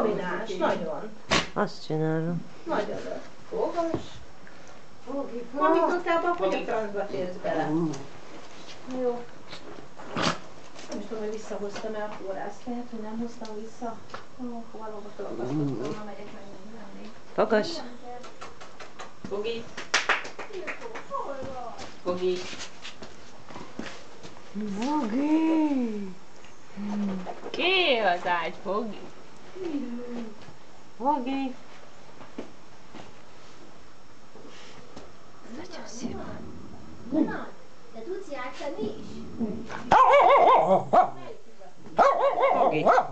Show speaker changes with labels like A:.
A: Dominás, nagyon.
B: Azt csinálom.
A: Nagyon. Fogos. Amikor te abban hogy a francba férsz bele? Jó. Nem is tudom, hogy visszahoztam-e a forrást. Lehet, hogy nem hoztam vissza. Valóban felakasztottam, ha megyek megnézni.
B: Fogas.
C: Fogi. Fogi.
B: Fogi.
C: Ki az ágy, Fogi?
B: Fogi. Nagyon szép.
A: Na, de tudsz játszani is?
B: Fogi.